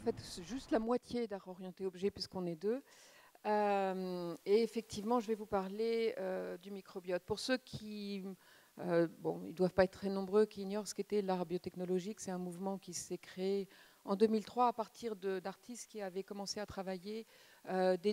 fait juste la moitié d'art orienté objet puisqu'on est deux. Et effectivement, je vais vous parler du microbiote. Pour ceux qui, bon, ils ne doivent pas être très nombreux, qui ignorent ce qu'était l'art biotechnologique, c'est un mouvement qui s'est créé en 2003 à partir d'artistes qui avaient commencé à travailler dès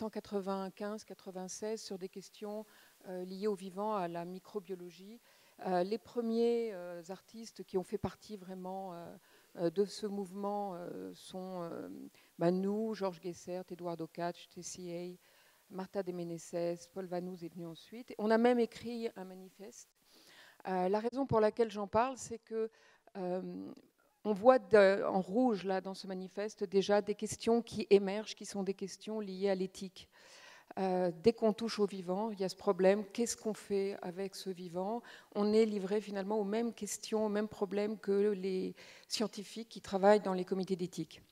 1995-96 sur des questions liées au vivant, à la microbiologie. Les premiers artistes qui ont fait partie vraiment de ce mouvement sont nous, Georges Guessert, Eduardo Katch, TCA, Marta de Meneses, Paul Vanouz est venu ensuite. On a même écrit un manifeste. La raison pour laquelle j'en parle, c'est que on voit en rouge là dans ce manifeste déjà des questions qui émergent, qui sont des questions liées à l'éthique. Dès qu'on touche au vivant, il y a ce problème, qu'est-ce qu'on fait avec ce vivant? On est livré finalement aux mêmes questions, aux mêmes problèmes que les scientifiques qui travaillent dans les comités d'éthique.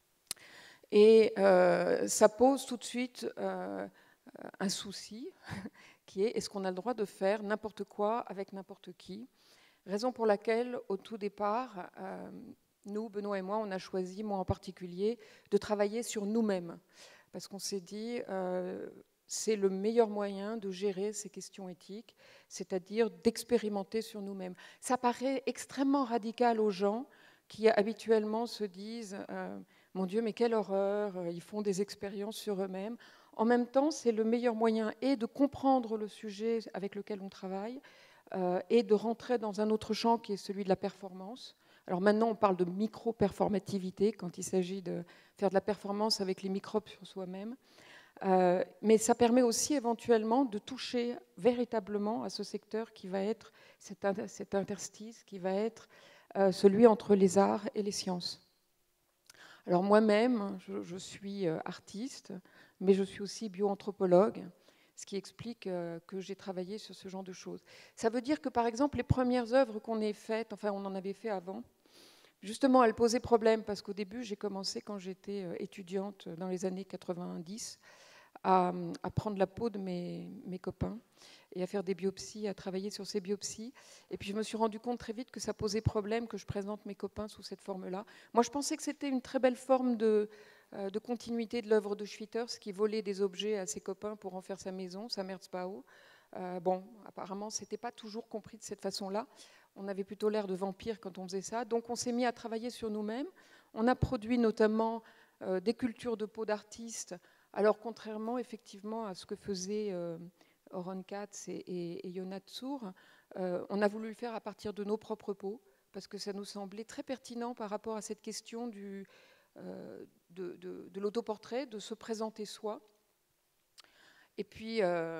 Et ça pose tout de suite un souci qui est, est-ce qu'on a le droit de faire n'importe quoi avec n'importe qui? Raison pour laquelle, au tout départ, nous, Benoît et moi, on a choisi, moi en particulier, de travailler sur nous-mêmes. Parce qu'on s'est dit, c'est le meilleur moyen de gérer ces questions éthiques, c'est-à-dire d'expérimenter sur nous-mêmes. Ça paraît extrêmement radical aux gens qui habituellement se disent mon Dieu, mais quelle horreur, ils font des expériences sur eux-mêmes. En même temps, c'est le meilleur moyen et de comprendre le sujet avec lequel on travaille et de rentrer dans un autre champ qui est celui de la performance. Alors maintenant, on parle de micro-performativité quand il s'agit de faire de la performance avec les microbes sur soi-même. Mais ça permet aussi éventuellement de toucher véritablement à ce secteur qui va être cet interstice, qui va être celui entre les arts et les sciences. Alors moi-même, je suis artiste, mais je suis aussi bioanthropologue, ce qui explique que j'ai travaillé sur ce genre de choses. Ça veut dire que, par exemple, les premières œuvres qu'on ait faites, enfin on en avait fait avant, justement, elles posaient problème, parce qu'au début, j'ai commencé quand j'étais étudiante dans les années 90 à prendre la peau de mes copains et à faire des biopsies, à travailler sur ces biopsies. Et puis je me suis rendu compte très vite que ça posait problème que je présente mes copains sous cette forme-là. Moi, je pensais que c'était une très belle forme de continuité de l'œuvre de Schwitters, qui volait des objets à ses copains pour en faire sa maison, sa Merzbau. Bon, apparemment, ce n'était pas toujours compris de cette façon-là. On avait plutôt l'air de vampires quand on faisait ça. Donc on s'est mis à travailler sur nous-mêmes. On a produit notamment des cultures de peau d'artistes. Alors contrairement effectivement à ce que faisaient Oron Katz et Yonah Tsour, on a voulu le faire à partir de nos propres peaux, parce que ça nous semblait très pertinent par rapport à cette question de l'autoportrait, de se présenter soi. Et puis,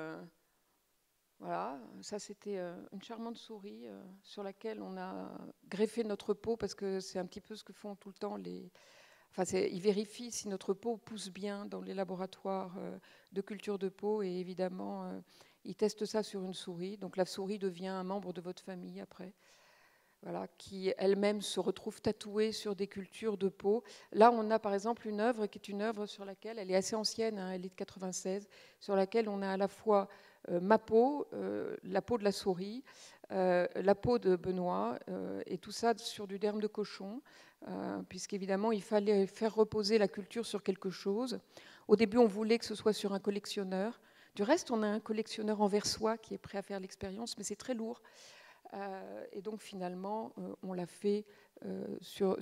voilà, ça c'était une charmante souris sur laquelle on a greffé notre peau, parce que c'est un petit peu ce que font tout le temps les... Enfin, ils vérifient si notre peau pousse bien dans les laboratoires de culture de peau, et évidemment, ils testent ça sur une souris. Donc la souris devient un membre de votre famille après, voilà, qui elle-même se retrouve tatouée sur des cultures de peau. Là, on a par exemple une œuvre qui est une œuvre sur laquelle, elle est assez ancienne, hein, elle est de 96, sur laquelle on a à la fois ma peau, la peau de la souris, la peau de Benoît, et tout ça sur du derme de cochon, puisqu'évidemment, il fallait faire reposer la culture sur quelque chose. Au début, on voulait que ce soit sur un collectionneur. Du reste, on a un collectionneur anversois qui est prêt à faire l'expérience, mais c'est très lourd. Et donc, finalement, on l'a fait sur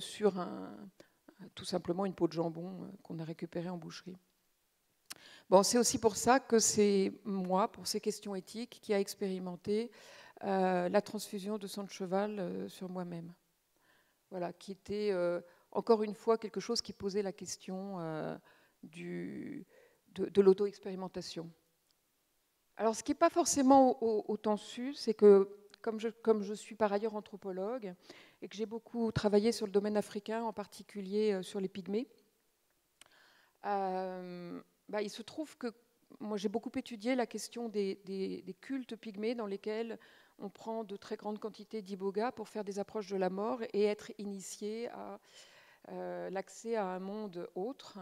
tout simplement une peau de jambon qu'on a récupérée en boucherie. Bon, c'est aussi pour ça que c'est moi, pour ces questions éthiques, qui a expérimenté la transfusion de sang de cheval sur moi-même. Voilà, qui était encore une fois quelque chose qui posait la question de l'auto-expérimentation. Alors, ce qui n'est pas forcément autant su, c'est que comme je suis par ailleurs anthropologue et que j'ai beaucoup travaillé sur le domaine africain, en particulier sur les pygmées, il se trouve que moi j'ai beaucoup étudié la question des cultes pygmées dans lesquels on prend de très grandes quantités d'iboga pour faire des approches de la mort et être initié à l'accès à un monde autre.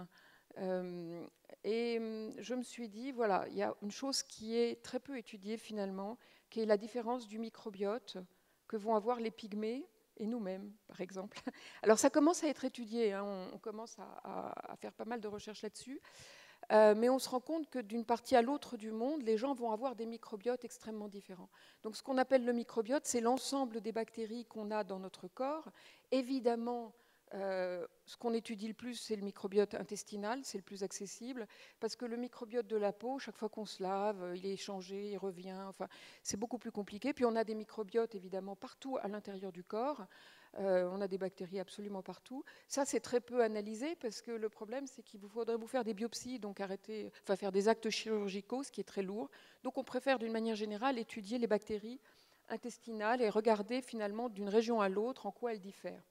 Et je me suis dit, voilà, il y a une chose qui est très peu étudiée finalement, qui est la différence du microbiote que vont avoir les pygmées et nous-mêmes, par exemple. Alors ça commence à être étudié, hein, on commence à faire pas mal de recherches là-dessus, mais on se rend compte que d'une partie à l'autre du monde, les gens vont avoir des microbiotes extrêmement différents. Donc ce qu'on appelle le microbiote, c'est l'ensemble des bactéries qu'on a dans notre corps. Évidemment, ce qu'on étudie le plus, c'est le microbiote intestinal, c'est le plus accessible, parce que le microbiote de la peau, chaque fois qu'on se lave, il est échangé, il revient, enfin, c'est beaucoup plus compliqué. Puis on a des microbiotes, évidemment, partout à l'intérieur du corps. On a des bactéries absolument partout. Ça, c'est très peu analysé, parce que le problème, c'est qu'il faudrait vous faire des biopsies, donc faire des actes chirurgicaux, ce qui est très lourd. Donc on préfère, d'une manière générale, étudier les bactéries intestinales et regarder finalement d'une région à l'autre en quoi elles diffèrent.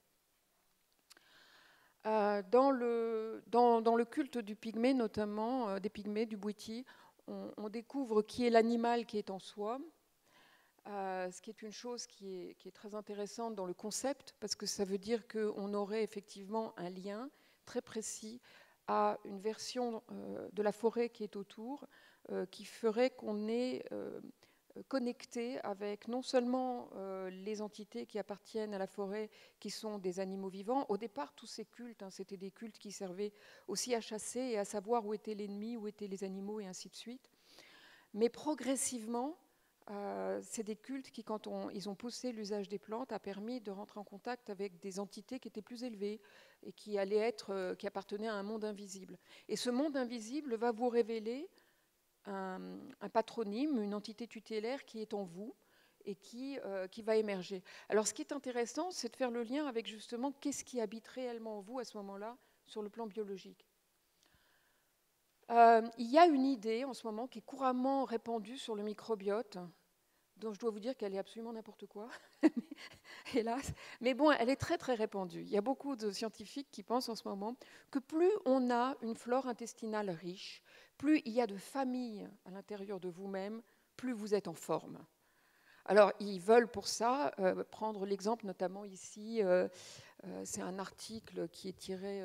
Dans le culte du pygmée, notamment des pygmées, du bwiti, on découvre qui est l'animal qui est en soi, ce qui est une chose qui est très intéressante dans le concept, parce que ça veut dire qu'on aurait effectivement un lien très précis à une version de la forêt qui est autour, qui ferait qu'on est connecté avec non seulement les entités qui appartiennent à la forêt, qui sont des animaux vivants. Au départ, tous ces cultes, hein, c'était des cultes qui servaient aussi à chasser et à savoir où était l'ennemi, où étaient les animaux, et ainsi de suite. Mais progressivement, c'est des cultes qui, quand ils ont poussé l'usage des plantes, a permis de rentrer en contact avec des entités qui étaient plus élevées et qui appartenaient à un monde invisible. Et ce monde invisible va vous révéler un patronyme, une entité tutélaire qui est en vous et qui va émerger. Alors ce qui est intéressant, c'est de faire le lien avec justement qu'est-ce qui habite réellement en vous à ce moment-là sur le plan biologique. Il y a une idée en ce moment qui est couramment répandue sur le microbiote, dont je dois vous dire qu'elle est absolument n'importe quoi, hélas. Mais bon, elle est très très répandue. Il y a beaucoup de scientifiques qui pensent en ce moment que plus on a une flore intestinale riche, plus il y a de familles à l'intérieur de vous-même, plus vous êtes en forme. Alors, ils veulent pour ça prendre l'exemple, notamment ici, c'est un article qui est tiré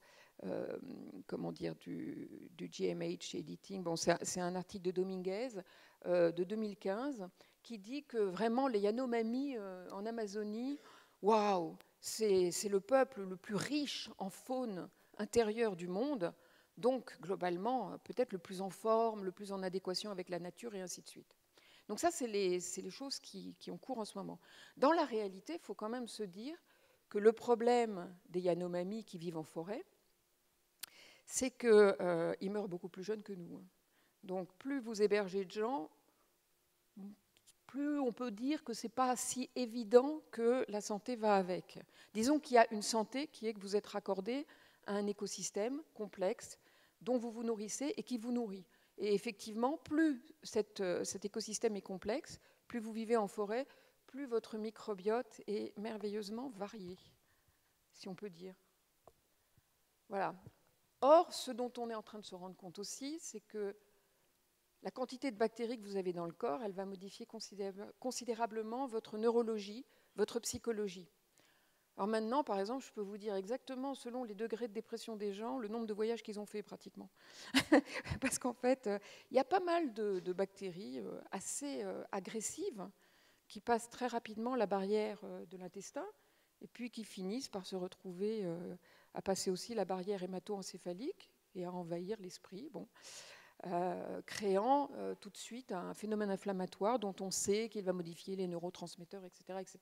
du GMH Editing. Bon, c'est un article de Dominguez de 2015 qui dit que vraiment les Yanomami en Amazonie, waouh, c'est le peuple le plus riche en faune intérieure du monde, donc globalement peut-être le plus en forme, le plus en adéquation avec la nature et ainsi de suite. Donc ça, c'est les choses qui ont cours en ce moment. Dans la réalité, il faut quand même se dire que le problème des Yanomami qui vivent en forêt, c'est qu'ils meurent beaucoup plus jeunes que nous. Donc plus vous hébergez de gens, plus on peut dire que ce n'est pas si évident que la santé va avec. Disons qu'il y a une santé qui est que vous êtes raccordé à un écosystème complexe dont vous vous nourrissez et qui vous nourrit. Et effectivement, plus cet écosystème est complexe, plus vous vivez en forêt, plus votre microbiote est merveilleusement varié, si on peut dire. Voilà. Or, ce dont on est en train de se rendre compte aussi, c'est que la quantité de bactéries que vous avez dans le corps, elle va modifier considérablement votre neurologie, votre psychologie. Alors maintenant, par exemple, je peux vous dire exactement, selon les degrés de dépression des gens, le nombre de voyages qu'ils ont fait pratiquement. Parce qu'en fait, il y a pas mal de bactéries assez agressives qui passent très rapidement la barrière de l'intestin et puis qui finissent par se retrouver à passer aussi la barrière hémato-encéphalique et à envahir l'esprit. Bon. Créant tout de suite un phénomène inflammatoire dont on sait qu'il va modifier les neurotransmetteurs, etc., etc.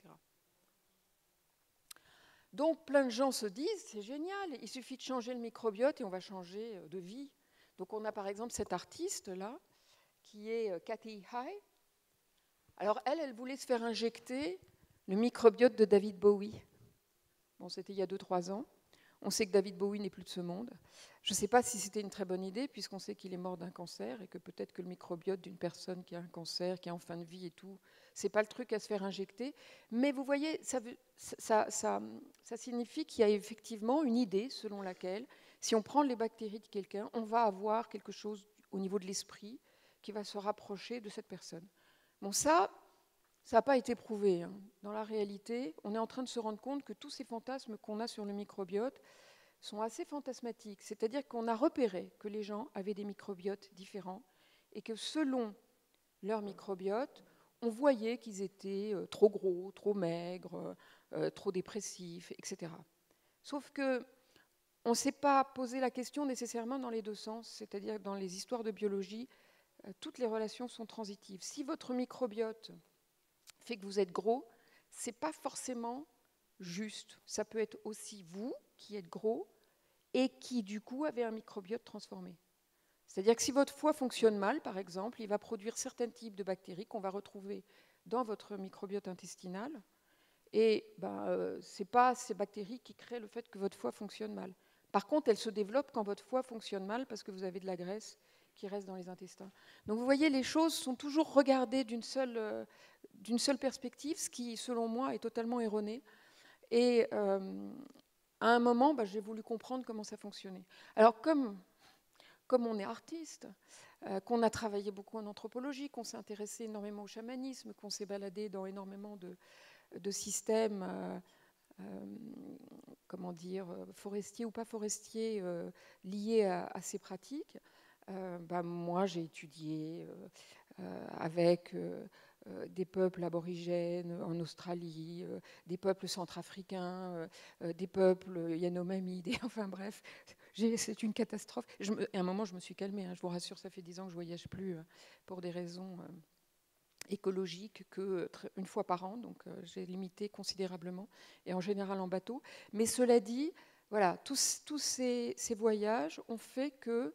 Donc plein de gens se disent, c'est génial, il suffit de changer le microbiote et on va changer de vie. Donc on a par exemple cette artiste-là, qui est Kathy High. Alors elle voulait se faire injecter le microbiote de David Bowie. Bon, c'était il y a 2-3 ans. On sait que David Bowie n'est plus de ce monde. Je ne sais pas si c'était une très bonne idée, puisqu'on sait qu'il est mort d'un cancer et que peut-être que le microbiote d'une personne qui a un cancer, qui est en fin de vie et tout, ce n'est pas le truc à se faire injecter. Mais vous voyez, ça signifie qu'il y a effectivement une idée selon laquelle, si on prend les bactéries de quelqu'un, on va avoir quelque chose au niveau de l'esprit qui va se rapprocher de cette personne. Bon, ça n'a pas été prouvé. Dans la réalité, on est en train de se rendre compte que tous ces fantasmes qu'on a sur le microbiote sont assez fantasmatiques. C'est-à-dire qu'on a repéré que les gens avaient des microbiotes différents et que selon leur microbiote, on voyait qu'ils étaient trop gros, trop maigres, trop dépressif, etc. Sauf que on ne s'est pas posé la question nécessairement dans les deux sens, c'est-à-dire dans les histoires de biologie, toutes les relations sont transitives. Si votre microbiote fait que vous êtes gros, ce n'est pas forcément juste. Ça peut être aussi vous qui êtes gros et qui, du coup, avez un microbiote transformé. C'est-à-dire que si votre foie fonctionne mal, par exemple, il va produire certains types de bactéries qu'on va retrouver dans votre microbiote intestinal. Et ce n'est pas ces bactéries qui créent le fait que votre foie fonctionne mal. Par contre, elles se développent quand votre foie fonctionne mal parce que vous avez de la graisse qui reste dans les intestins. Donc vous voyez, les choses sont toujours regardées d'une seule perspective, ce qui, selon moi, est totalement erroné. Et à un moment, j'ai voulu comprendre comment ça fonctionnait. Alors, comme on est artiste, qu'on a travaillé beaucoup en anthropologie, qu'on s'est intéressé énormément au chamanisme, qu'on s'est baladé dans énormément de systèmes, comment dire, forestiers ou pas forestiers, liés à ces pratiques, moi j'ai étudié avec des peuples aborigènes en Australie, des peuples centrafricains, des peuples Yanomami, enfin bref, c'est une catastrophe. À un moment, je me suis calmée, hein, je vous rassure, ça fait 10 ans que je ne voyage plus pour des raisons écologiques qu'une fois par an, donc j'ai limité considérablement, et en général en bateau. Mais cela dit, voilà, tous ces voyages ont fait que,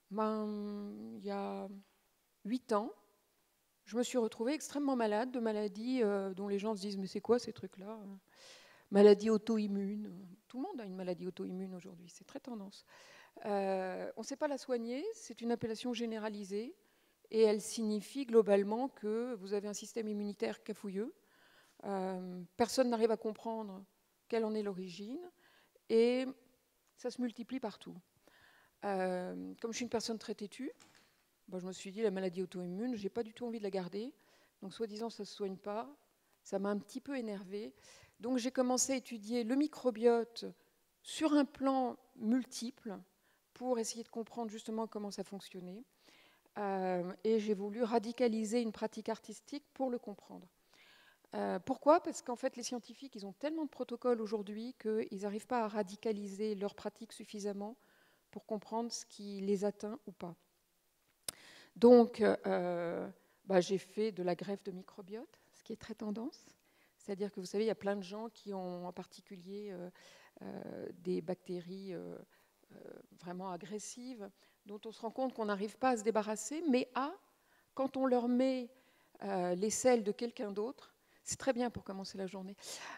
il y a 8 ans, je me suis retrouvée extrêmement malade de maladies dont les gens se disent « mais c'est quoi ces trucs-là » Maladie auto-immune. Tout le monde a une maladie auto-immune aujourd'hui, c'est très tendance. On ne sait pas la soigner, c'est une appellation généralisée, et elle signifie globalement que vous avez un système immunitaire cafouilleux. Personne n'arrive à comprendre quelle en est l'origine, et ça se multiplie partout. Comme je suis une personne très têtue, je me suis dit, la maladie auto-immune, je n'ai pas du tout envie de la garder. Donc, soi-disant, ça ne se soigne pas. Ça m'a un petit peu énervée. Donc, j'ai commencé à étudier le microbiote sur un plan multiple pour essayer de comprendre justement comment ça fonctionnait. Et j'ai voulu radicaliser une pratique artistique pour le comprendre. Pourquoi ? Parce qu'en fait, les scientifiques, ils ont tellement de protocoles aujourd'hui qu'ils n'arrivent pas à radicaliser leur pratique suffisamment pour comprendre ce qui les atteint ou pas. Donc, j'ai fait de la greffe de microbiote, ce qui est très tendance. C'est-à-dire que vous savez, il y a plein de gens qui ont en particulier des bactéries vraiment agressives, dont on se rend compte qu'on n'arrive pas à se débarrasser, mais quand on leur met les selles de quelqu'un d'autre, c'est très bien pour commencer la journée,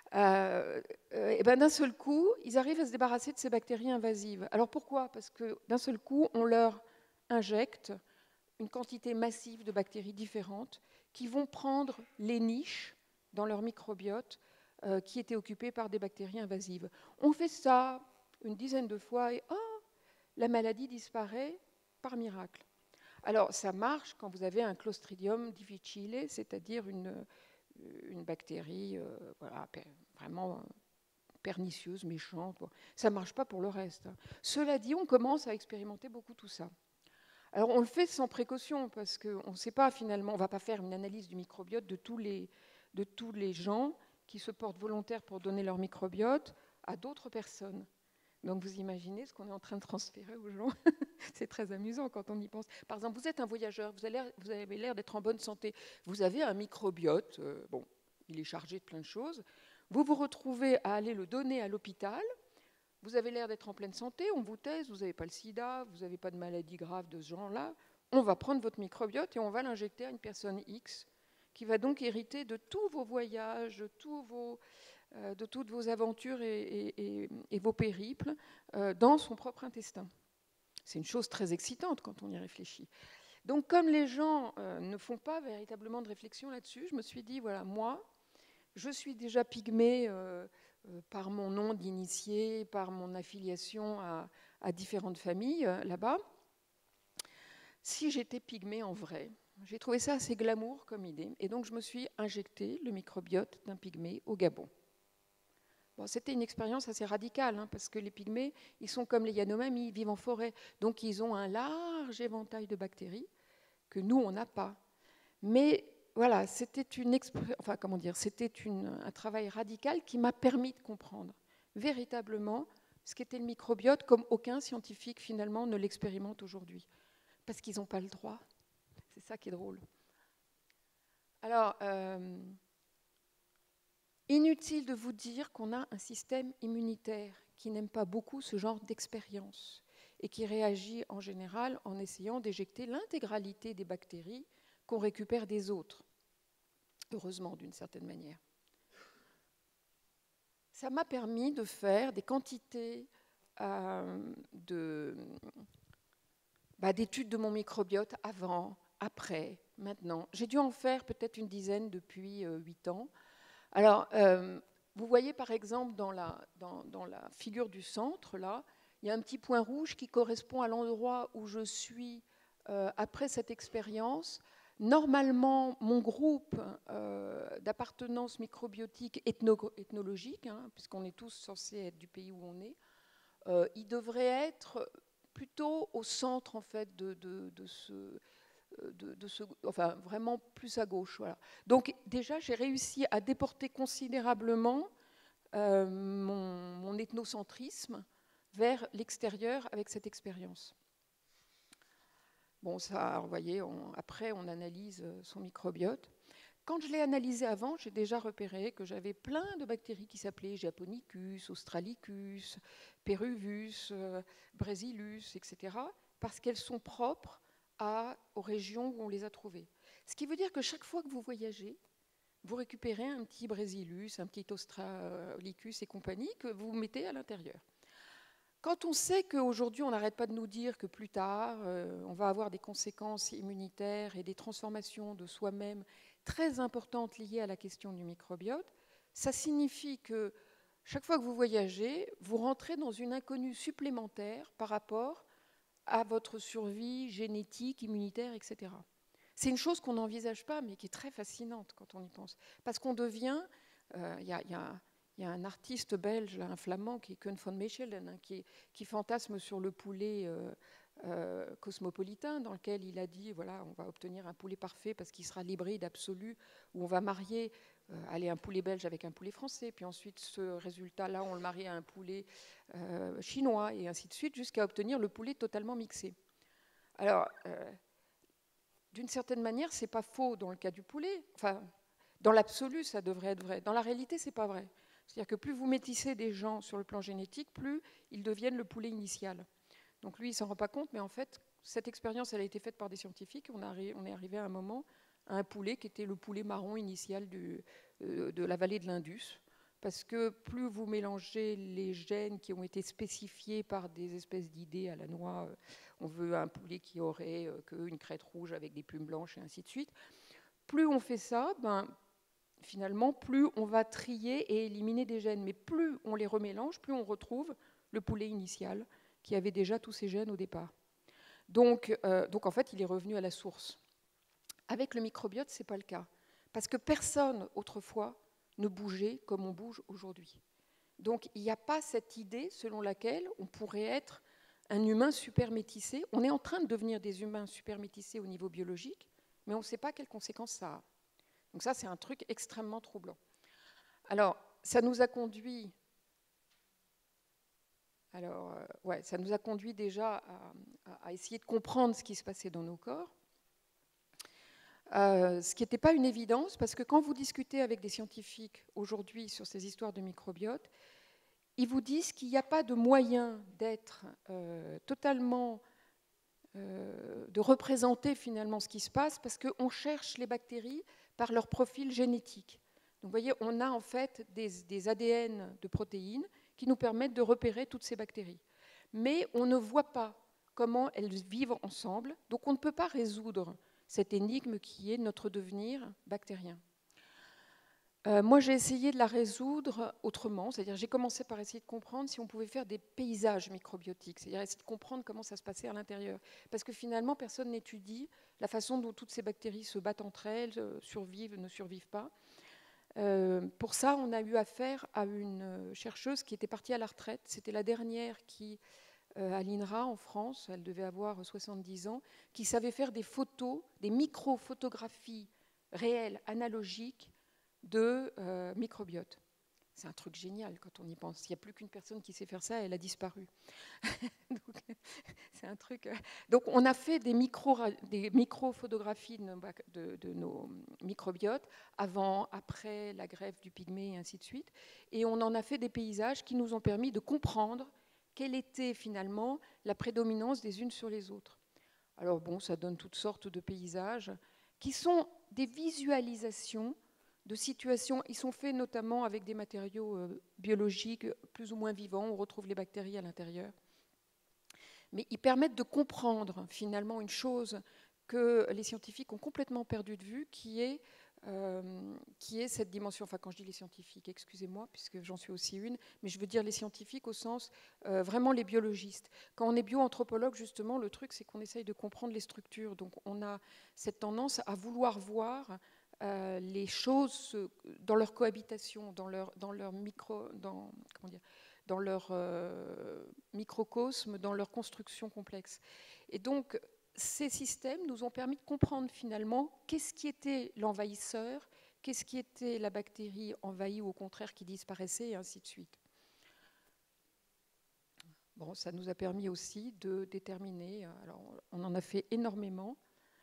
et d'un seul coup, ils arrivent à se débarrasser de ces bactéries invasives. Alors pourquoi ? Parce que d'un seul coup, on leur injecte une quantité massive de bactéries différentes qui vont prendre les niches dans leur microbiote qui étaient occupées par des bactéries invasives. On fait ça une dizaine de fois et la maladie disparaît par miracle. Alors, ça marche quand vous avez un Clostridium difficile, c'est-à-dire une bactérie vraiment pernicieuse, méchante. Ça ne marche pas pour le reste. Cela dit, on commence à expérimenter beaucoup tout ça. Alors, on le fait sans précaution, parce qu'on ne sait pas finalement, on ne va pas faire une analyse du microbiote de tous les gens qui se portent volontaires pour donner leur microbiote à d'autres personnes. Donc, vous imaginez ce qu'on est en train de transférer aux gens. C'est très amusant quand on y pense. Par exemple, vous êtes un voyageur, vous avez l'air d'être en bonne santé. Vous avez un microbiote, il est chargé de plein de choses. Vous vous retrouvez à aller le donner à l'hôpital. Vous avez l'air d'être en pleine santé, on vous teste, vous n'avez pas le sida, vous n'avez pas de maladie grave de ce genre-là. On va prendre votre microbiote et on va l'injecter à une personne X qui va donc hériter de tous vos voyages, de toutes vos aventures et vos périples dans son propre intestin. C'est une chose très excitante quand on y réfléchit. Donc, comme les gens ne font pas véritablement de réflexion là-dessus, je me suis dit, voilà, moi, je suis déjà pygmée par mon nom d'initié, par mon affiliation à différentes familles là-bas. Si j'étais pygmée en vrai, j'ai trouvé ça assez glamour comme idée, et donc je me suis injecté le microbiote d'un pygmée au Gabon. Bon, c'était une expérience assez radicale, parce que les pygmées, ils sont comme les Yanomami, ils vivent en forêt, donc ils ont un large éventail de bactéries que nous, on n'a pas. Mais voilà, c'était enfin, comment dire, c'était un travail radical qui m'a permis de comprendre véritablement ce qu'était le microbiote, comme aucun scientifique finalement ne l'expérimente aujourd'hui, parce qu'ils n'ont pas le droit. C'est ça qui est drôle. Alors, inutile de vous dire qu'on a un système immunitaire qui n'aime pas beaucoup ce genre d'expérience et qui réagit en général en essayant d'éjecter l'intégralité des bactéries qu'on récupère des autres. Heureusement, d'une certaine manière. Ça m'a permis de faire des quantités d'études de mon microbiote avant, après, maintenant. J'ai dû en faire peut-être une dizaine depuis 8 ans. Alors, vous voyez par exemple dans la figure du centre, là, il y a un petit point rouge qui correspond à l'endroit où je suis après cette expérience. Normalement, mon groupe d'appartenance microbiotique ethnologique, hein, puisqu'on est tous censés être du pays où on est, il devrait être plutôt au centre en fait enfin vraiment plus à gauche. Voilà. Donc déjà, j'ai réussi à déporter considérablement mon ethnocentrisme vers l'extérieur avec cette expérience. Bon, ça, vous voyez, après, on analyse son microbiote. Quand je l'ai analysé avant, j'ai déjà repéré que j'avais plein de bactéries qui s'appelaient Japonicus, Australicus, Peruvus, Brazillus, etc., parce qu'elles sont propres aux régions où on les a trouvées. Ce qui veut dire que chaque fois que vous voyagez, vous récupérez un petit Brazillus, un petit Australicus et compagnie que vous mettez à l'intérieur. Quand on sait qu'aujourd'hui, on n'arrête pas de nous dire que plus tard, on va avoir des conséquences immunitaires et des transformations de soi-même très importantes liées à la question du microbiote, ça signifie que chaque fois que vous voyagez, vous rentrez dans une inconnue supplémentaire par rapport à votre survie génétique, immunitaire, etc. C'est une chose qu'on n'envisage pas, mais qui est très fascinante quand on y pense. Parce qu'on devient... Il y a un artiste belge, un flamand, qui est Koen van Mechelen, hein, qui fantasme sur le poulet cosmopolitain, dans lequel il a dit, voilà, on va obtenir un poulet parfait parce qu'il sera l'hybride absolu, où on va marier un poulet belge avec un poulet français, puis ensuite ce résultat-là, on le marie à un poulet chinois, et ainsi de suite, jusqu'à obtenir le poulet totalement mixé. Alors, d'une certaine manière, c'est pas faux dans le cas du poulet. Enfin, dans l'absolu, ça devrait être vrai. Dans la réalité, c'est pas vrai. C'est-à-dire que plus vous métissez des gens sur le plan génétique, plus ils deviennent le poulet initial. Donc lui, il s'en rend pas compte, mais en fait, cette expérience, elle a été faite par des scientifiques. On est arrivé à un moment à un poulet qui était le poulet marron initial de la vallée de l'Indus. Parce que plus vous mélangez les gènes qui ont été spécifiés par des espèces d'idées à la noix, on veut un poulet qui aurait qu'une crête rouge avec des plumes blanches et ainsi de suite. Plus on fait ça, finalement, plus on va trier et éliminer des gènes. Mais plus on les remélange, plus on retrouve le poulet initial qui avait déjà tous ces gènes au départ. Donc en fait, il est revenu à la source. Avec le microbiote, ce n'est pas le cas. Parce que personne, autrefois, ne bougeait comme on bouge aujourd'hui. Donc il n'y a pas cette idée selon laquelle on pourrait être un humain super métissé. On est en train de devenir des humains super métissés au niveau biologique, mais on ne sait pas quelles conséquences ça a. Donc ça, c'est un truc extrêmement troublant. Alors, ça nous a conduit... ça nous a conduit déjà à essayer de comprendre ce qui se passait dans nos corps. Ce qui n'était pas une évidence, parce que quand vous discutez avec des scientifiques aujourd'hui sur ces histoires de microbiote, ils vous disent qu'il n'y a pas de moyen d'être totalement... de représenter finalement ce qui se passe, parce qu'on cherche les bactéries par leur profil génétique. Donc vous voyez, on a en fait des ADN de protéines qui nous permettent de repérer toutes ces bactéries. Mais on ne voit pas comment elles vivent ensemble, donc on ne peut pas résoudre cette énigme qui est notre devenir bactérien. Moi, j'ai essayé de la résoudre autrement, c'est-à-dire j'ai commencé par essayer de comprendre si on pouvait faire des paysages microbiotiques, c'est-à-dire essayer de comprendre comment ça se passait à l'intérieur. Parce que finalement, personne n'étudie la façon dont toutes ces bactéries se battent entre elles, survivent, ne survivent pas. Pour ça, on a eu affaire à une chercheuse qui était partie à la retraite. C'était la dernière qui, à l'INRA en France, elle devait avoir 70 ans, qui savait faire des photos, des micro-photographies réel, analogique de microbiote. C'est un truc génial quand on y pense. Il n'y a plus qu'une personne qui sait faire ça, elle a disparu. Donc, c'est un truc. Donc, on a fait des micro-photographies de nos microbiotes avant, après la greffe du pygmée et ainsi de suite. Et on en a fait des paysages qui nous ont permis de comprendre quelle était finalement la prédominance des unes sur les autres. Alors bon, ça donne toutes sortes de paysages qui sont des visualisations de situations. Ils sont faits notamment avec des matériaux biologiques plus ou moins vivants. On retrouve les bactéries à l'intérieur. Mais ils permettent de comprendre finalement une chose que les scientifiques ont complètement perdu de vue, qui est cette dimension, enfin quand je dis les scientifiques, excusez-moi, puisque j'en suis aussi une, mais je veux dire les scientifiques au sens vraiment les biologistes. Quand on est bioanthropologue, justement, le truc, c'est qu'on essaye de comprendre les structures. Donc on a cette tendance à vouloir voir les choses dans leur cohabitation, dans leur microcosme, dans leur construction complexe. Et donc, ces systèmes nous ont permis de comprendre finalement qu'est-ce qui était l'envahisseur, qu'est-ce qui était la bactérie envahie ou au contraire qui disparaissait, et ainsi de suite. Bon, ça nous a permis aussi de déterminer, alors on en a fait énormément.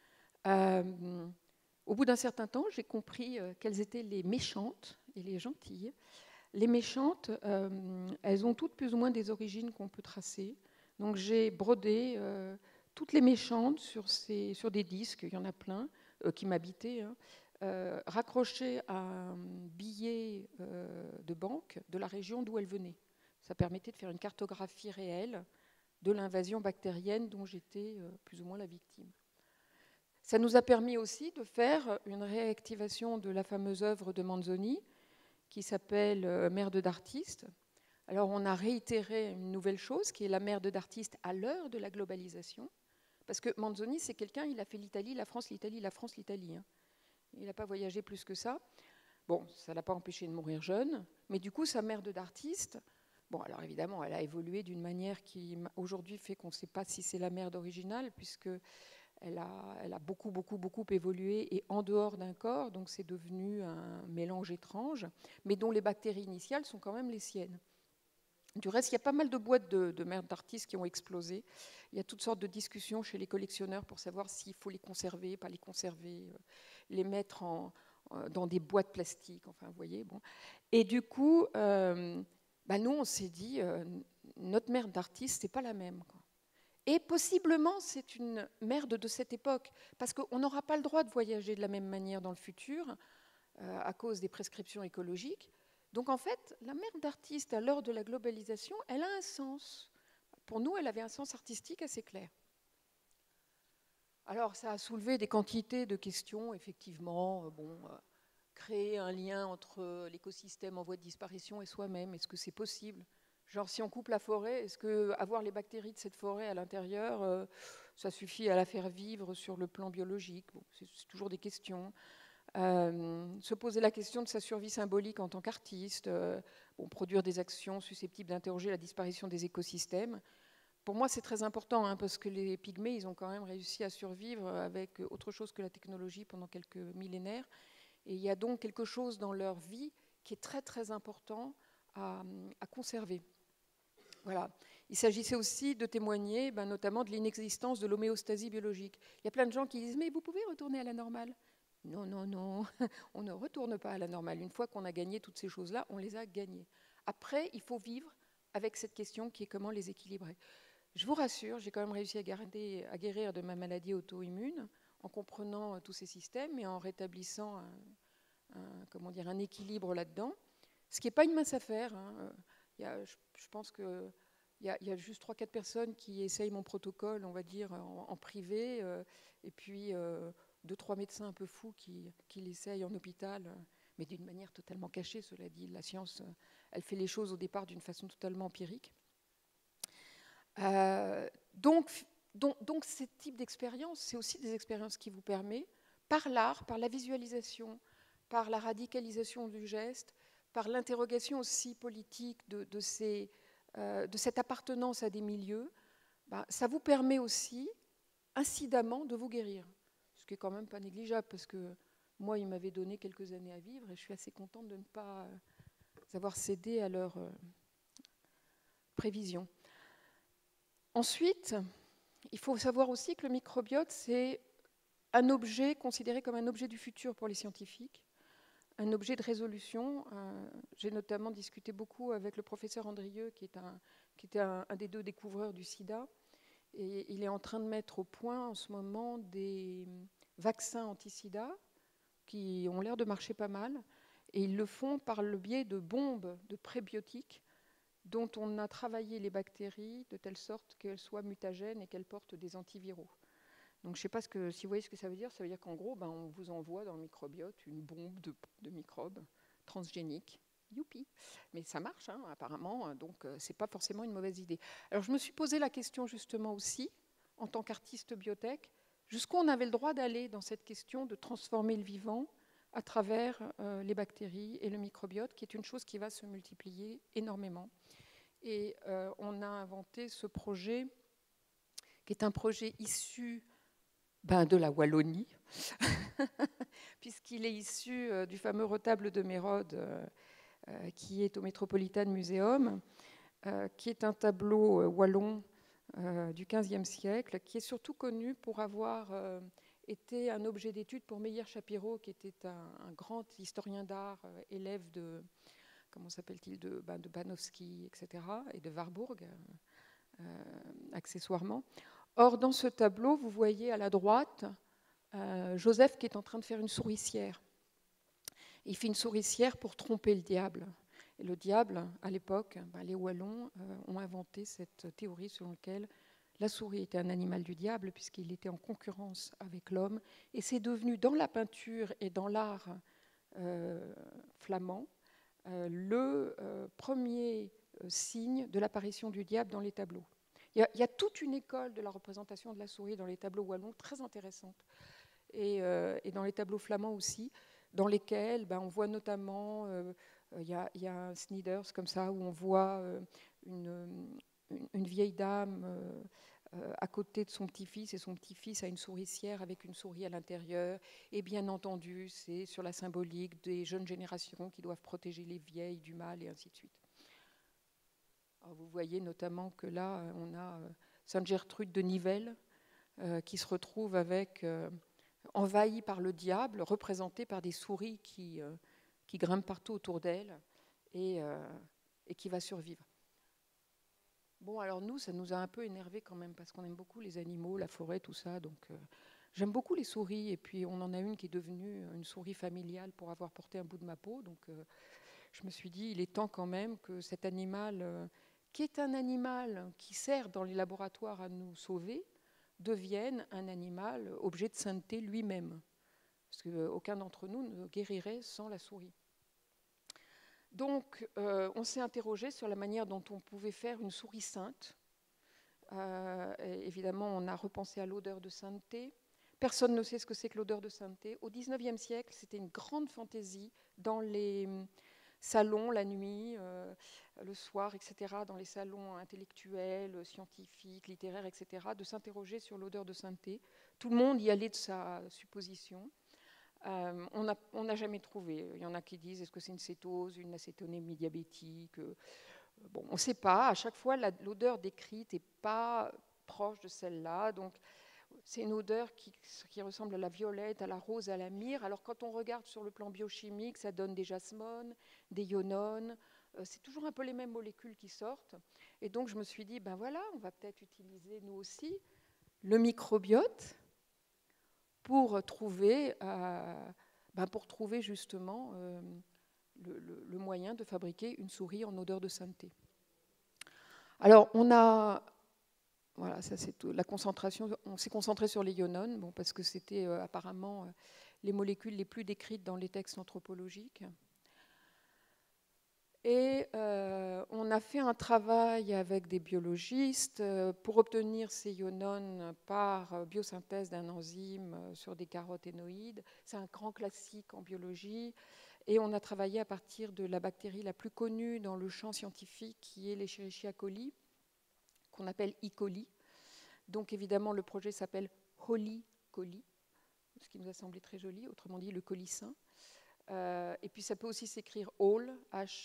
Au bout d'un certain temps, j'ai compris quelles étaient les méchantes et les gentilles. Les méchantes, elles ont toutes plus ou moins des origines qu'on peut tracer. Donc j'ai brodé toutes les méchantes sur des disques, il y en a plein, qui m'habitaient, hein, raccrochées à un billet de banque de la région d'où elles venaient. Ça permettait de faire une cartographie réelle de l'invasion bactérienne dont j'étais plus ou moins la victime. Ça nous a permis aussi de faire une réactivation de la fameuse œuvre de Manzoni, qui s'appelle Merde d'artiste. Alors on a réitéré une nouvelle chose, qui est la merde d'artiste à l'heure de la globalisation. Parce que Manzoni, c'est quelqu'un, il a fait l'Italie, la France, l'Italie, la France, l'Italie. Hein. Il n'a pas voyagé plus que ça. Bon, ça ne l'a pas empêché de mourir jeune, mais du coup, sa merde d'artiste, bon, alors évidemment, elle a évolué d'une manière qui, aujourd'hui, fait qu'on ne sait pas si c'est la merde originale, puisque elle a beaucoup, beaucoup, beaucoup évolué et en dehors d'un corps, donc c'est devenu un mélange étrange, mais dont les bactéries initiales sont quand même les siennes. Du reste, il y a pas mal de boîtes de merde d'artistes qui ont explosé. Il y a toutes sortes de discussions chez les collectionneurs pour savoir s'il faut les conserver, pas les conserver, les mettre dans des boîtes plastiques, enfin, vous voyez. Bon. Et du coup, nous, on s'est dit, notre merde d'artiste, c'est pas la même, quoi. Et possiblement, c'est une merde de cette époque, parce qu'on n'aura pas le droit de voyager de la même manière dans le futur, à cause des prescriptions écologiques. Donc en fait, la merde d'artiste à l'heure de la globalisation, elle a un sens. Pour nous, elle avait un sens artistique assez clair. Alors ça a soulevé des quantités de questions, effectivement. Créer un lien entre l'écosystème en voie de disparition et soi-même, est-ce que c'est possible ? Genre, si on coupe la forêt, est-ce qu'avoir les bactéries de cette forêt à l'intérieur, ça suffit à la faire vivre sur le plan biologique ? Bon, c'est toujours des questions. Se poser la question de sa survie symbolique en tant qu'artiste, produire des actions susceptibles d'interroger la disparition des écosystèmes. Pour moi, c'est très important, hein, parce que les pygmées, ils ont quand même réussi à survivre avec autre chose que la technologie pendant quelques millénaires. Et il y a donc quelque chose dans leur vie qui est très, très important à conserver. Voilà. Il s'agissait aussi de témoigner notamment de l'inexistence de l'homéostasie biologique. Il y a plein de gens qui disent « mais vous pouvez retourner à la normale ». Non, non, non, on ne retourne pas à la normale. Une fois qu'on a gagné toutes ces choses-là, on les a gagnées. Après, il faut vivre avec cette question qui est comment les équilibrer. Je vous rassure, j'ai quand même réussi à guérir de ma maladie auto-immune en comprenant tous ces systèmes et en rétablissant un équilibre là-dedans. Ce qui n'est pas une mince affaire. Hein. Je pense qu'il y a juste 3-4 personnes qui essayent mon protocole, on va dire, en privé, et puis 2-3 médecins un peu fous qui l'essayent en hôpital, mais d'une manière totalement cachée, cela dit. La science, elle fait les choses au départ d'une façon totalement empirique. Donc, ce type d'expérience, c'est aussi des expériences qui vous permettent, par l'art, par la visualisation, par la radicalisation du geste, par l'interrogation aussi politique de cette appartenance à des milieux, ça vous permet aussi, incidemment, de vous guérir. Ce qui est quand même pas négligeable, parce que Moi, ils m'avaient donné quelques années à vivre et je suis assez contente de ne pas avoir cédé à leurs prévisions. Ensuite, il faut savoir aussi que le microbiote, c'est un objet considéré comme un objet du futur pour les scientifiques, un objet de résolution. J'ai notamment discuté beaucoup avec le professeur Andrieux, qui était un des 2 découvreurs du sida. Et il est en train de mettre au point en ce moment des vaccins anti-sida qui ont l'air de marcher pas mal. Et ils le font par le biais de bombes de prébiotiques dont on a travaillé les bactéries de telle sorte qu'elles soient mutagènes et qu'elles portent des antiviraux. Donc je ne sais pas si vous voyez ce que ça veut dire. Ça veut dire qu'en gros, on vous envoie dans le microbiote une bombe de microbes transgéniques. Youpi. Mais ça marche, hein, apparemment, donc ce n'est pas forcément une mauvaise idée. Alors je me suis posé la question justement aussi, en tant qu'artiste biotech, jusqu'où on avait le droit d'aller dans cette question de transformer le vivant à travers les bactéries et le microbiote, qui est une chose qui va se multiplier énormément. Et on a inventé ce projet, qui est un projet issu de la Wallonie, puisqu'il est issu du fameux retable de Mérode, qui est au Metropolitan Museum, qui est un tableau wallon du XVe siècle, qui est surtout connu pour avoir été un objet d'étude pour Meyer Shapiro, qui était un grand historien d'art, élève de, comment s'appelle-t-il, de Banowski, etc., et de Warburg, accessoirement. Or, dans ce tableau, vous voyez à la droite Joseph qui est en train de faire une souricière. Il fait une souricière pour tromper le diable. Et le diable, à l'époque, les Wallons ont inventé cette théorie selon laquelle la souris était un animal du diable puisqu'il était en concurrence avec l'homme. Et c'est devenu, dans la peinture et dans l'art flamand, le premier signe de l'apparition du diable dans les tableaux. Il y a toute une école de la représentation de la souris dans les tableaux wallons très intéressante. Et dans les tableaux flamands aussi, dans lesquels on voit notamment, il y a un Snyders comme ça, où on voit une vieille dame à côté de son petit-fils, et son petit-fils a une souricière avec une souris à l'intérieur. Et bien entendu, c'est sur la symbolique des jeunes générations qui doivent protéger les vieilles du mal, et ainsi de suite. Alors vous voyez notamment que là, on a Sainte Gertrude de Nivelles, qui se retrouve avec... envahie par le diable, représentée par des souris qui grimpent partout autour d'elle et qui va survivre. Bon, alors nous, ça nous a un peu énervé quand même, parce qu'on aime beaucoup les animaux, la forêt, tout ça. Donc, j'aime beaucoup les souris, et puis on en a une qui est devenue une souris familiale pour avoir porté un bout de ma peau. Donc, je me suis dit, il est temps quand même que cet animal, qui est un animal qui sert dans les laboratoires à nous sauver, devienne un animal objet de sainteté lui-même. Parce qu'aucun d'entre nous ne guérirait sans la souris. Donc, on s'est interrogé sur la manière dont on pouvait faire une souris sainte. Évidemment, on a repensé à l'odeur de sainteté. Personne ne sait ce que c'est que l'odeur de sainteté. Au XIXe siècle, c'était une grande fantaisie dans les salons, la nuit, le soir, etc., dans les salons intellectuels, scientifiques, littéraires, etc., de s'interroger sur l'odeur de sainteté. Tout le monde y allait de sa supposition. On n'a jamais trouvé. Il y en a qui disent, est-ce que c'est une cétose, une acétonémie diabétique? Bon, on ne sait pas. À chaque fois, l'odeur décrite n'est pas proche de celle-là. Donc, c'est une odeur qui ressemble à la violette, à la rose, à la myrrhe. Alors, quand on regarde sur le plan biochimique, ça donne des jasmones, des ionones. C'est toujours un peu les mêmes molécules qui sortent. Et donc, je me suis dit, voilà, on va peut-être utiliser, nous aussi, le microbiote pour trouver justement le moyen de fabriquer une souris en odeur de sainteté. Alors, voilà, ça c'est tout. La concentration, on s'est concentré sur les ionones, parce que c'était apparemment les molécules les plus décrites dans les textes anthropologiques. Et on a fait un travail avec des biologistes pour obtenir ces ionones par biosynthèse d'un enzyme sur des caroténoïdes. C'est un grand classique en biologie. Et on a travaillé à partir de la bactérie la plus connue dans le champ scientifique, qui est l'Escherichia coli, qu'on appelle E. coli. Donc évidemment, le projet s'appelle Holy coli. ce qui nous a semblé très joli, autrement dit le colicin. Et puis ça peut aussi s'écrire All,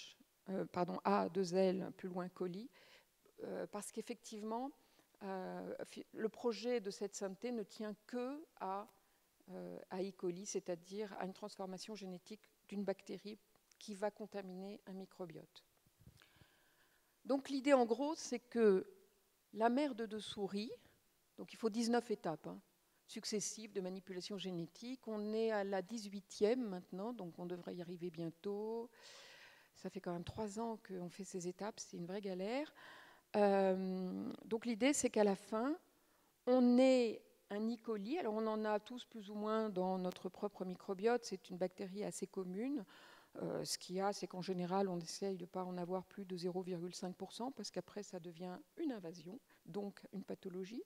A2L, plus loin colis, parce qu'effectivement, le projet de cette synthé ne tient que à E. coli, c'est-à-dire à une transformation génétique d'une bactérie qui va contaminer un microbiote. Donc l'idée en gros, c'est que la merde de souris, donc il faut 19 étapes successives de manipulation génétique, on est à la 18e maintenant, donc on devrait y arriver bientôt. Ça fait quand même 3 ans qu'on fait ces étapes, c'est une vraie galère. Donc l'idée, c'est qu'à la fin, on ait un E. coli. Alors on en a tous plus ou moins dans notre propre microbiote, c'est une bactérie assez commune. Ce qu'il y a, c'est qu'en général, on essaye de ne pas en avoir plus de 0,5%, parce qu'après, ça devient une invasion, donc une pathologie.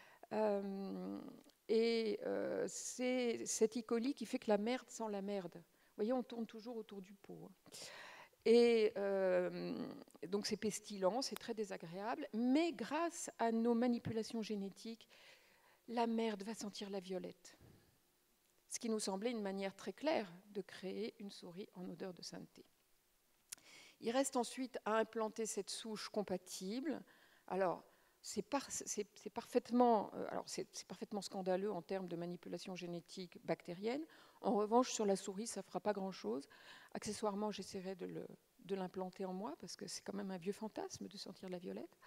C'est cet E. coli qui fait que la merde sent la merde. Vous voyez, on tourne toujours autour du pot. Et donc c'est pestilent, c'est très désagréable, mais grâce à nos manipulations génétiques, la merde va sentir la violette. Ce qui nous semblait une manière très claire de créer une souris en odeur de sainteté. Il reste ensuite à implanter cette souche compatible. Alors, c'est parfaitement scandaleux en termes de manipulation génétique bactérienne. En revanche, sur la souris, ça ne fera pas grand-chose. Accessoirement, j'essaierai de l'implanter en moi, parce que c'est quand même un vieux fantasme de sentir la violette.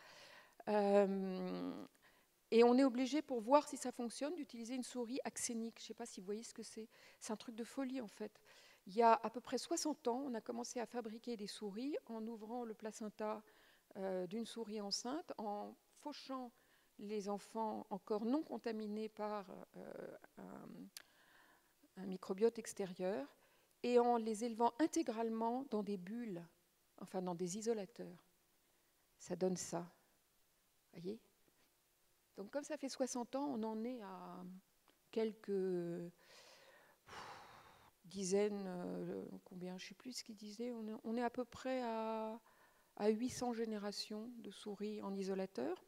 Et on est obligé, pour voir si ça fonctionne, d'utiliser une souris axénique. Je ne sais pas si vous voyez ce que c'est. C'est un truc de folie, en fait. Il y a à peu près 60 ans, on a commencé à fabriquer des souris en ouvrant le placenta d'une souris enceinte, en fauchant les enfants encore non contaminés par un microbiote extérieur, et en les élevant intégralement dans des bulles, enfin dans des isolateurs. Ça donne ça. Voyez ? Donc comme ça fait 60 ans, on en est à quelques dizaines, combien, je ne sais plus ce qu'il disait, on est à peu près à 800 générations de souris en isolateur.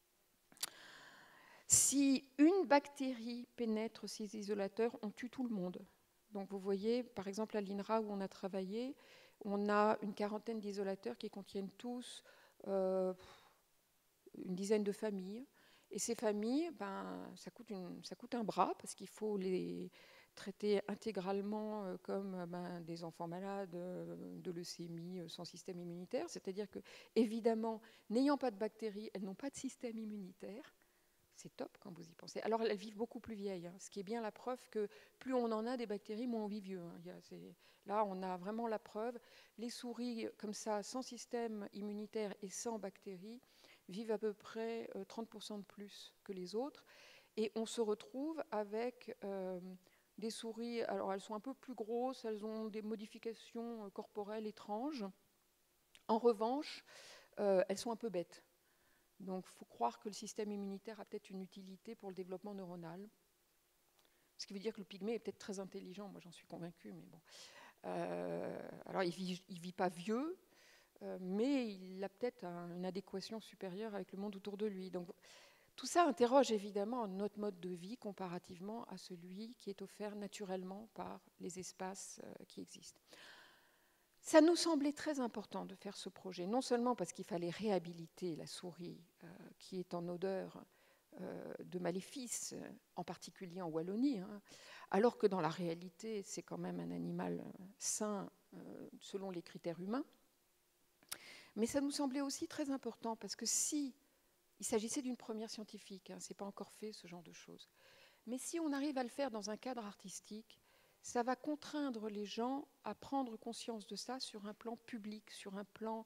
Si une bactérie pénètre ces isolateurs, on tue tout le monde. Donc vous voyez, par exemple, à l'INRA où on a travaillé, on a une quarantaine d'isolateurs qui contiennent tous une dizaine de familles. Et ces familles, ça coûte un bras, parce qu'il faut les traiter intégralement comme des enfants malades de leucémie sans système immunitaire. C'est-à-dire que, évidemment, n'ayant pas de bactéries, elles n'ont pas de système immunitaire. C'est top quand vous y pensez. Alors, elles vivent beaucoup plus vieilles, ce qui est bien la preuve que plus on en a des bactéries, moins on vit vieux. Là, on a vraiment la preuve. Les souris, comme ça, sans système immunitaire et sans bactéries, vivent à peu près 30% de plus que les autres. Et on se retrouve avec des souris, alors elles sont un peu plus grosses, elles ont des modifications corporelles étranges. En revanche, elles sont un peu bêtes. Donc, il faut croire que le système immunitaire a peut-être une utilité pour le développement neuronal. Ce qui veut dire que le pygmée est peut-être très intelligent, moi j'en suis convaincue, mais bon. Alors, il vit pas vieux, mais il a peut-être une adéquation supérieure avec le monde autour de lui. Donc, tout ça interroge évidemment notre mode de vie comparativement à celui qui est offert naturellement par les espaces qui existent. Ça nous semblait très important de faire ce projet, non seulement parce qu'il fallait réhabiliter la souris qui est en odeur de maléfices, en particulier en Wallonie, alors que dans la réalité, c'est quand même un animal sain selon les critères humains. Mais ça nous semblait aussi très important parce que si il s'agissait d'une première scientifique, ce n'est pas encore fait ce genre de choses, mais si on arrive à le faire dans un cadre artistique, ça va contraindre les gens à prendre conscience de ça sur un plan public, sur un plan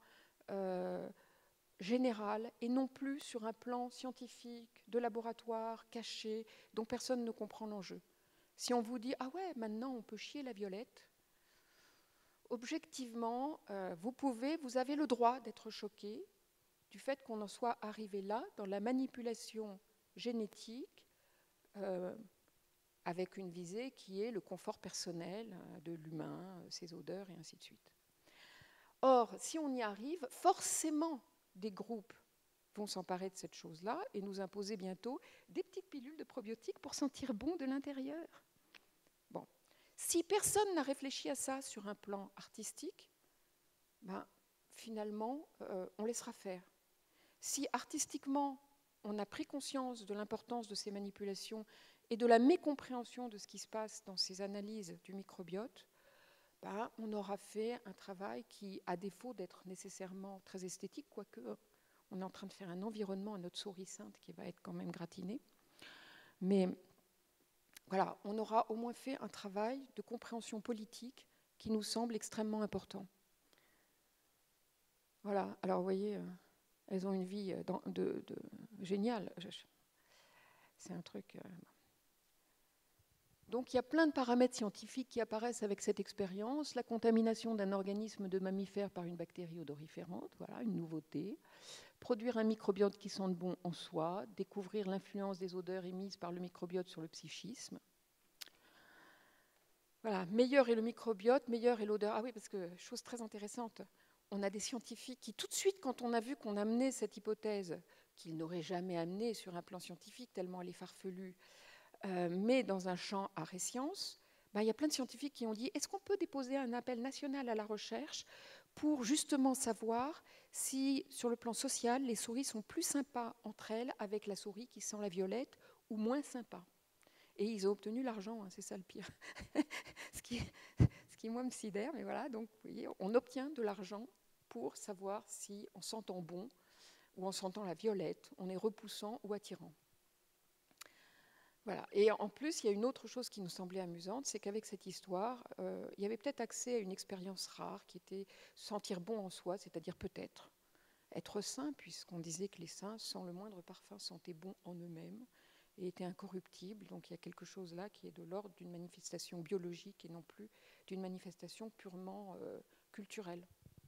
général, et non plus sur un plan scientifique, de laboratoire, caché, dont personne ne comprend l'enjeu. Si on vous dit « Ah ouais, maintenant on peut chier la violette », objectivement, vous avez le droit d'être choqué du fait qu'on en soit arrivé là, dans la manipulation génétique, avec une visée qui est le confort personnel de l'humain, ses odeurs et ainsi de suite. Or, si on y arrive, forcément, des groupes vont s'emparer de cette chose-là et nous imposer bientôt des petites pilules de probiotiques pour sentir bon de l'intérieur. Si personne n'a réfléchi à ça sur un plan artistique, ben, finalement, on laissera faire. Si artistiquement, on a pris conscience de l'importance de ces manipulations et de la mécompréhension de ce qui se passe dans ces analyses du microbiote, ben, on aura fait un travail qui, à défaut d'être nécessairement très esthétique, quoique on est en train de faire un environnement à notre souris sainte qui va être quand même gratiné. Mais voilà, on aura au moins fait un travail de compréhension politique qui nous semble extrêmement important. Voilà, alors vous voyez, elles ont une vie géniale. C'est un truc... Donc il y a plein de paramètres scientifiques qui apparaissent avec cette expérience. La contamination d'un organisme de mammifère par une bactérie odoriférante, voilà, une nouveauté. Produire un microbiote qui sente bon en soi. Découvrir l'influence des odeurs émises par le microbiote sur le psychisme. Voilà, meilleur est le microbiote, meilleure est l'odeur. Ah oui, parce que, chose très intéressante, on a des scientifiques qui, tout de suite, quand on a vu qu'on amenait cette hypothèse, qu'ils n'auraient jamais amenée sur un plan scientifique, tellement elle est farfelue, mais dans un champ art et sciences, ben, il y a plein de scientifiques qui ont dit, est-ce qu'on peut déposer un appel national à la recherche pour justement savoir si, sur le plan social, les souris sont plus sympas entre elles avec la souris qui sent la violette ou moins sympas. Et ils ont obtenu l'argent, hein, c'est ça le pire. ce qui, moi, me sidère, mais voilà, donc vous voyez, on obtient de l'argent pour savoir si, en sentant bon ou en sentant la violette, on est repoussant ou attirant. Voilà. Et en plus, il y a une autre chose qui nous semblait amusante, c'est qu'avec cette histoire, il y avait peut-être accès à une expérience rare qui était sentir bon en soi, c'est-à-dire peut-être être sain, puisqu'on disait que les saints, sans le moindre parfum, sentaient bon en eux-mêmes et étaient incorruptibles. Donc il y a quelque chose là qui est de l'ordre d'une manifestation biologique et non plus d'une manifestation purement culturelle.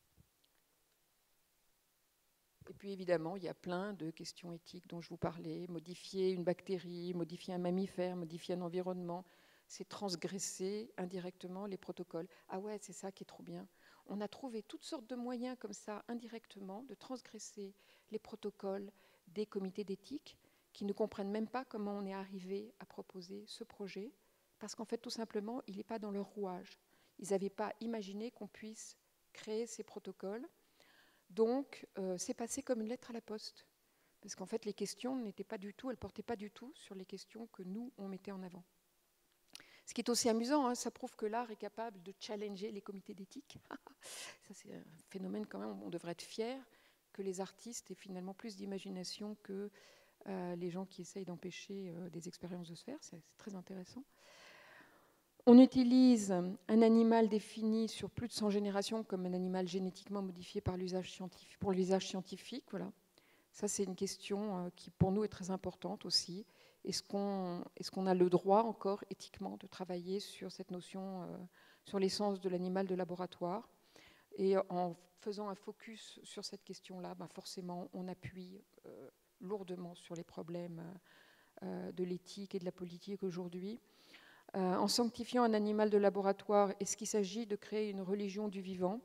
Et puis évidemment, il y a plein de questions éthiques dont je vous parlais. Modifier une bactérie, modifier un mammifère, modifier un environnement, c'est transgresser indirectement les protocoles. Ah ouais, c'est ça qui est trop bien. On a trouvé toutes sortes de moyens comme ça, indirectement, de transgresser les protocoles des comités d'éthique qui ne comprennent même pas comment on est arrivé à proposer ce projet, parce qu'en fait, tout simplement, il n'est pas dans leur rouage. Ils n'avaient pas imaginé qu'on puisse créer ces protocoles. Donc, c'est passé comme une lettre à la poste. Parce qu'en fait, les questions n'étaient pas du tout, elles ne portaient pas du tout sur les questions que nous, on mettait en avant. Ce qui est aussi amusant, hein, ça prouve que l'art est capable de challenger les comités d'éthique. Ça, c'est un phénomène quand même, on devrait être fier que les artistes aient finalement plus d'imagination que les gens qui essayent d'empêcher des expériences de se faire. C'est très intéressant. On utilise un animal défini sur plus de 100 générations comme un animal génétiquement modifié par l'usage scientifique, pour l'usage scientifique. Voilà. Ça, c'est une question qui, pour nous, est très importante aussi. Est-ce qu'on a le droit encore, éthiquement, de travailler sur cette notion, sur l'essence de l'animal de laboratoire? Et en faisant un focus sur cette question-là, ben forcément, on appuie lourdement sur les problèmes de l'éthique et de la politique aujourd'hui. En sanctifiant un animal de laboratoire, est-ce qu'il s'agit de créer une religion du vivant?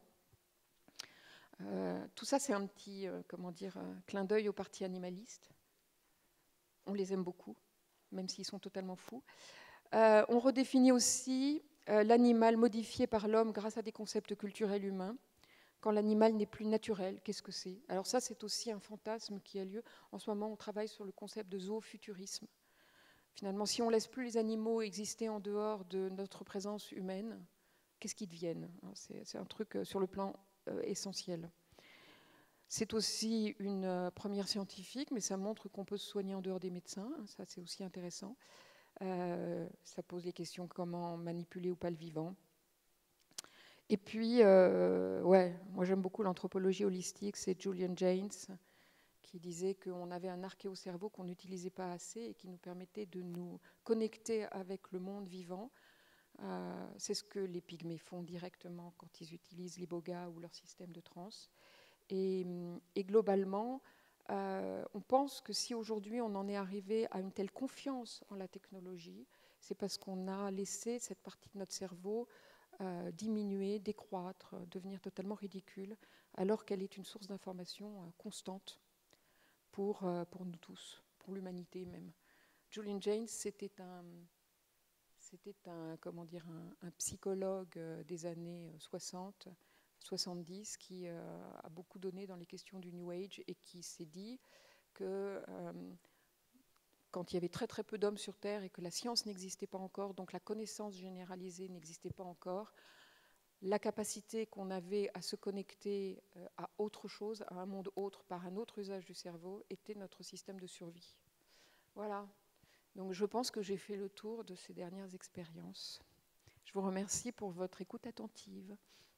Tout ça, c'est un petit clin d'œil aux partis animalistes. On les aime beaucoup, même s'ils sont totalement fous. On redéfinit aussi l'animal modifié par l'homme grâce à des concepts culturels humains. Quand l'animal n'est plus naturel, qu'est-ce que c'est? Alors ça, c'est aussi un fantasme qui a lieu. En ce moment, on travaille sur le concept de zoofuturisme. Finalement, si on ne laisse plus les animaux exister en dehors de notre présence humaine, qu'est-ce qu'ils deviennent? C'est un truc sur le plan essentiel. C'est aussi une première scientifique, mais ça montre qu'on peut se soigner en dehors des médecins. Ça, c'est aussi intéressant. Ça pose les questions comment manipuler ou pas le vivant. Et puis, moi j'aime beaucoup l'anthropologie holistique, c'est Julian Jaynes qui disait qu'on avait un archéocerveau qu'on n'utilisait pas assez et qui nous permettait de nous connecter avec le monde vivant. C'est ce que les pygmées font directement quand ils utilisent l'iboga ou leur système de transe. Et globalement, on pense que si aujourd'hui on en est arrivé à une telle confiance en la technologie, c'est parce qu'on a laissé cette partie de notre cerveau diminuer, décroître, devenir totalement ridicule, alors qu'elle est une source d'information constante pour nous tous, pour l'humanité même. Julian Jaynes, c'était C'était comment dire, un psychologue des années 60, 70 qui a beaucoup donné dans les questions du New Age et qui s'est dit que quand il y avait très très peu d'hommes sur Terre et que la science n'existait pas encore, donc la connaissance généralisée n'existait pas encore, la capacité qu'on avait à se connecter à autre chose, à un monde autre, par un autre usage du cerveau, était notre système de survie. Voilà. Donc je pense que j'ai fait le tour de ces dernières expériences. Je vous remercie pour votre écoute attentive.